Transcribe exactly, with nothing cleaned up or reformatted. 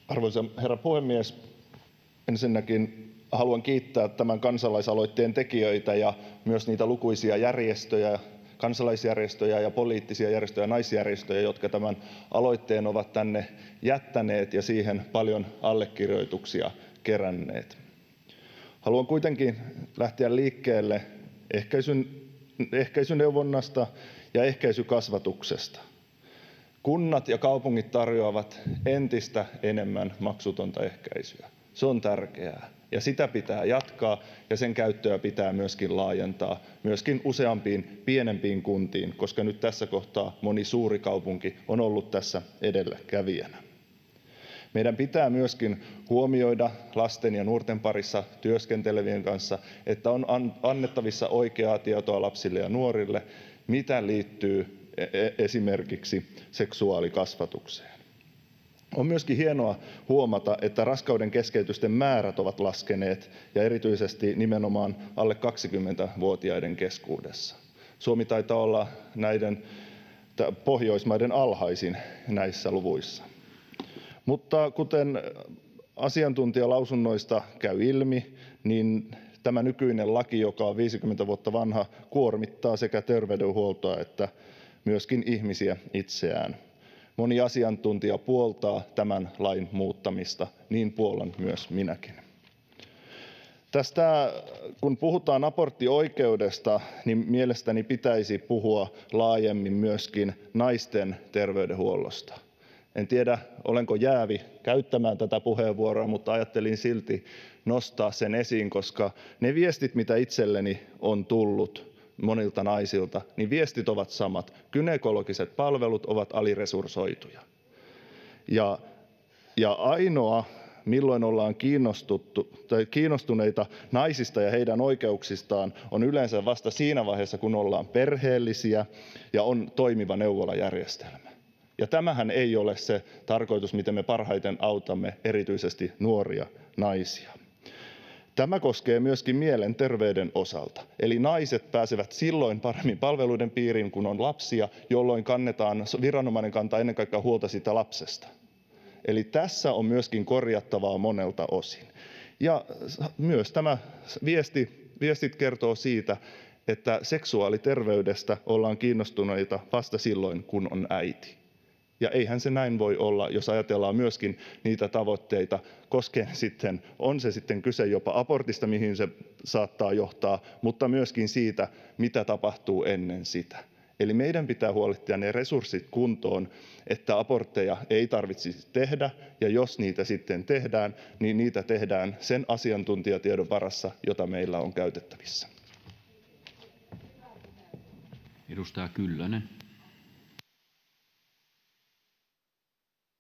Arvoisa herra puhemies! Ensinnäkin haluan kiittää tämän kansalaisaloitteen tekijöitä ja myös niitä lukuisia järjestöjä, kansalaisjärjestöjä ja poliittisia järjestöjä ja naisjärjestöjä, jotka tämän aloitteen ovat tänne jättäneet ja siihen paljon allekirjoituksia keränneet. Haluan kuitenkin lähteä liikkeelle ehkäisyn, ehkäisyneuvonnasta ja ehkäisykasvatuksesta. Kunnat ja kaupungit tarjoavat entistä enemmän maksutonta ehkäisyä. Se on tärkeää ja sitä pitää jatkaa ja sen käyttöä pitää myöskin laajentaa myöskin useampiin pienempiin kuntiin, koska nyt tässä kohtaa moni suuri kaupunki on ollut tässä edelläkävijänä. Meidän pitää myöskin huomioida lasten ja nuorten parissa työskentelevien kanssa, että on annettavissa oikeaa tietoa lapsille ja nuorille, mitä liittyy esimerkiksi seksuaalikasvatukseen. On myöskin hienoa huomata, että raskauden keskeytysten määrät ovat laskeneet ja erityisesti nimenomaan alle kaksikymmentävuotiaiden keskuudessa. Suomi taitaa olla näiden Pohjoismaiden alhaisin näissä luvuissa. Mutta kuten asiantuntijalausunnoista käy ilmi, niin tämä nykyinen laki, joka on viisikymmentä vuotta vanha, kuormittaa sekä terveydenhuoltoa että myöskin ihmisiä itseään. Moni asiantuntija puoltaa tämän lain muuttamista, niin puollan myös minäkin. Tästä, kun puhutaan aborttioikeudesta, niin mielestäni pitäisi puhua laajemmin myöskin naisten terveydenhuollosta. En tiedä, olenko jäävi käyttämään tätä puheenvuoroa, mutta ajattelin silti nostaa sen esiin, koska ne viestit, mitä itselleni on tullut monilta naisilta, niin viestit ovat samat. Gynekologiset palvelut ovat aliresursoituja. Ja, ja ainoa, milloin ollaan kiinnostuttu, tai kiinnostuneita naisista ja heidän oikeuksistaan, on yleensä vasta siinä vaiheessa, kun ollaan perheellisiä ja on toimiva neuvolajärjestelmä. Ja tämähän ei ole se tarkoitus, miten me parhaiten autamme erityisesti nuoria naisia. Tämä koskee myöskin mielenterveyden osalta. Eli naiset pääsevät silloin paremmin palveluiden piiriin, kun on lapsia, jolloin kannetaan, viranomainen kantaa ennen kaikkea huolta siitä lapsesta. Eli tässä on myöskin korjattavaa monelta osin. Ja myös tämä viesti, viestit kertoo siitä, että seksuaaliterveydestä ollaan kiinnostuneita vasta silloin, kun on äiti. Ja eihän se näin voi olla, jos ajatellaan myöskin niitä tavoitteita, koskien sitten, on se sitten kyse jopa abortista, mihin se saattaa johtaa, mutta myöskin siitä, mitä tapahtuu ennen sitä. Eli meidän pitää huolehtia ne resurssit kuntoon, että abortteja ei tarvitsisi tehdä, ja jos niitä sitten tehdään, niin niitä tehdään sen asiantuntijatiedon varassa, jota meillä on käytettävissä. Edustaja Kyllönen.